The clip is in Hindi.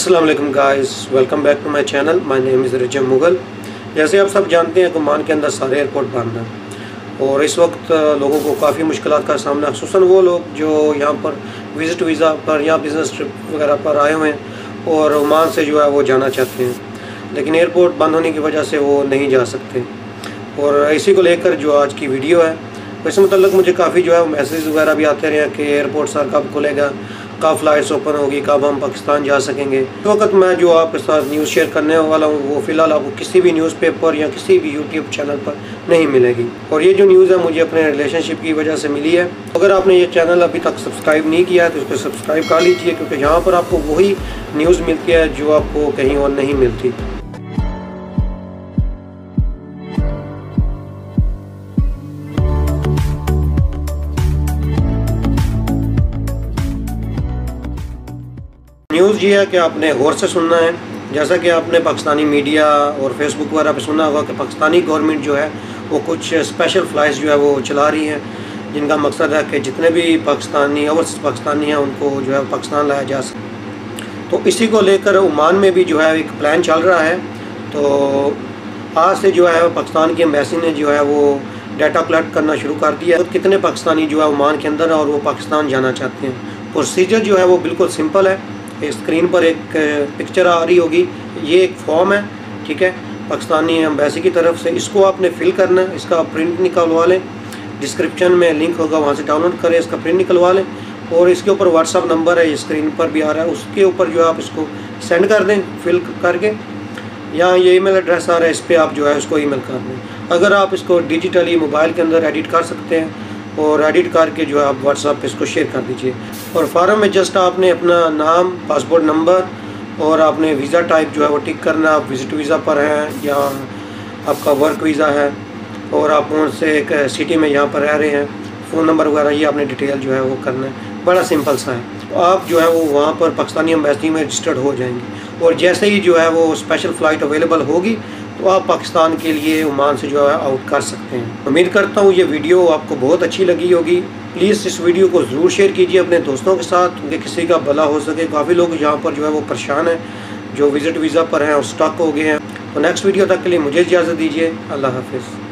अस्सलाम वालेकुम guys, welcome back to my channel. My name is Rajab Mughal. जैसे आप सब जानते हैं ओमान के अंदर सारे एयरपोर्ट बंद हैं और इस वक्त लोगों को काफ़ी मुश्किलात का सामना, खुसूसन वो लोग जो यहाँ पर विज़िट वीज़ा पर या बिज़नेस ट्रिप वगैरह पर आए हुए हैं और ओमान से जो है वो जाना चाहते हैं, लेकिन एयरपोर्ट बंद होने की वजह से वो नहीं जा सकते। और इसी को लेकर जो आज की वीडियो है, इस मतलब मुझे काफ़ी जो है मैसेज वगैरह भी आते रहे कि एयरपोर्ट सर कब खुलेगा, कब फ्लाइट्स ओपन होगी, कब हम पाकिस्तान जा सकेंगे। इस वक्त मैं जो आपके साथ न्यूज़ शेयर करने वाला हूँ वो फ़िलहाल आपको किसी भी न्यूज़पेपर या किसी भी यूट्यूब चैनल पर नहीं मिलेगी। और ये जो न्यूज़ है मुझे अपने रिलेशनशिप की वजह से मिली है। अगर आपने ये चैनल अभी तक सब्सक्राइब नहीं किया है तो इसको सब्सक्राइब कर लीजिए, क्योंकि यहाँ पर आपको वही न्यूज़ मिलती है जो आपको कहीं और नहीं मिलती। न्यूज़ ये है कि आपने गौर से सुनना है। जैसा कि आपने पाकिस्तानी मीडिया और फेसबुक वगैरह पे सुना होगा कि पाकिस्तानी गवर्नमेंट जो है वो कुछ स्पेशल फ़्लाइट्स जो है वो चला रही है, जिनका मकसद है कि जितने भी पाकिस्तानी ओवरसीज़ पाकिस्तानी हैं उनको जो है पाकिस्तान लाया जा सके। तो इसी को लेकर ओमान में भी जो है एक प्लान चल रहा है। तो आज से जो है पाकिस्तान की एम्बेसी ने जो है वो डाटा कलेक्ट करना शुरू कर दिया। तो कितने पाकिस्तानी जो है ओमान के अंदर और वो पाकिस्तान जाना चाहते हैं। प्रोसीजर जो है वो बिल्कुल सिंपल है। स्क्रीन पर एक पिक्चर आ रही होगी, ये एक फॉर्म है, ठीक है, पाकिस्तानी एम्बेसी की तरफ से। इसको आपने फिल करना है, इसका प्रिंट निकलवा लें, डिस्क्रिप्शन में लिंक होगा वहाँ से डाउनलोड करें, इसका प्रिंट निकलवा लें। और इसके ऊपर व्हाट्सअप नंबर है, ये स्क्रीन पर भी आ रहा है, उसके ऊपर जो है आप इसको सेंड कर दें फिल करके। यहाँ ये ईमेल एड्रेस आ रहा है, इस पर आप जो है उसको ईमेल कर दें। अगर आप इसको डिजिटली मोबाइल के अंदर एडिट कर सकते हैं और एडिट करके जो है आप व्हाट्सएप पे इसको शेयर कर दीजिए। और फार्म में जस्ट आपने अपना नाम, पासपोर्ट नंबर और आपने वीज़ा टाइप जो है वो टिक करना। आप विज़िट वीज़ा पर हैं या आपका वर्क वीज़ा है और आप उनसे एक सिटी में यहाँ पर रह रहे हैं, फ़ोन नंबर वगैरह ये आपने डिटेल जो है वो करना है। बड़ा सिंपल सा है। तो आप जो है वो वहाँ पर पाकिस्तानी एम्बेसी में रजिस्टर्ड हो जाएंगे और जैसे ही जो है वो स्पेशल फ़्लाइट अवेलेबल होगी तो आप पाकिस्तान के लिए ओमान से जो है आउट कर सकते हैं। उम्मीद करता हूँ ये वीडियो आपको बहुत अच्छी लगी होगी। प्लीज़ इस वीडियो को ज़रूर शेयर कीजिए अपने दोस्तों के साथ, क्योंकि किसी का भला हो सके। काफ़ी लोग यहाँ पर जो है वो परेशान हैं, जो विज़िट वीज़ा पर हैं और स्टक हो गए हैं। तो नेक्स्ट वीडियो तक के लिए मुझे इजाज़त दीजिए। अल्लाह हाफिज़।